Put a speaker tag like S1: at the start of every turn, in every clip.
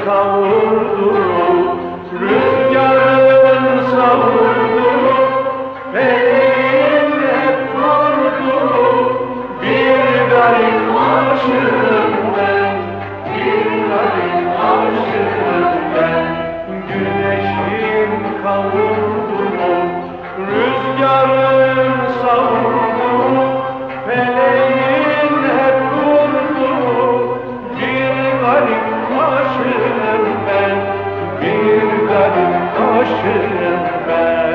S1: kavurdu, rüzgarın savurdu, feleğin hep vurdu. Bir garip aşığım ben, bir garip aşığım ben. Güneşin kavurdu, rüzgarın savurdu, feleğin hep vurdu. Bir garip aşığım ben, bir garip aşığım ben.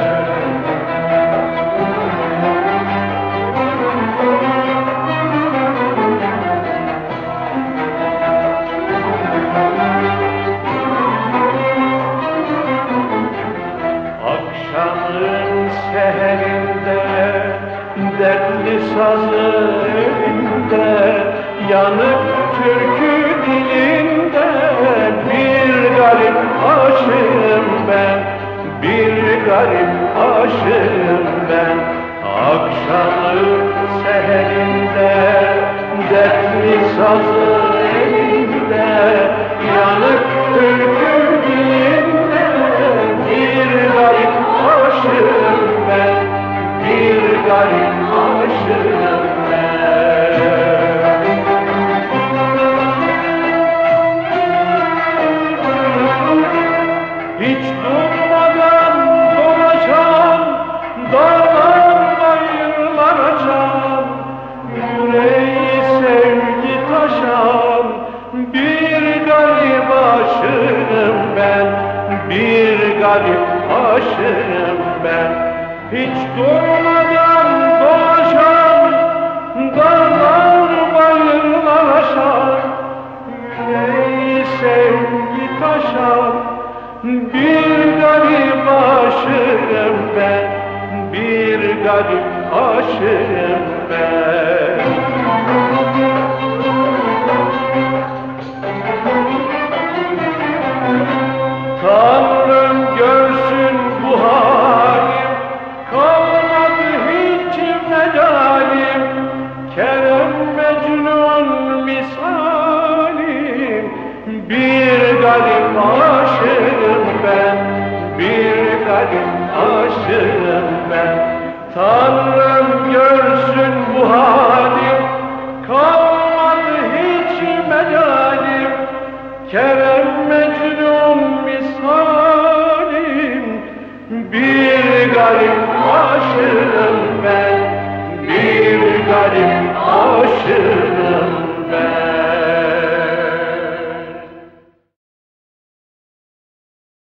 S1: Akşamın seherinde, dertli sazı elinde, yanık türkü dilinde, bir garip aşığım ben, bir garip aşığım ben. Akşamın seherinde, dertli sazı elinde, yanık türkü dilinde, bir garip aşığım ben, bir garip aşığım ben. Hiç durmadan dolaşan, dağlar bayırlar açan, yüreği sevgi taşan, bir garip aşığım ben, bir garip aşığım ben. Hiç durmadan dolaşan, dağlar bayırlar aşan, yüreği sevgi taşan, bir garip aşığım ben, bir garip aşığım ben. Tanrım görsün bu halim, kalmadı hiç mecalim, Kerem Mecnun misalim, bir garip aşığım ben, bir garip aşığım ben. Tanrım görsün bu halim, kalmadı hiç mecalim, Kerem Mecnun misalim, bir garip aşığım ben, bir garip aşığım.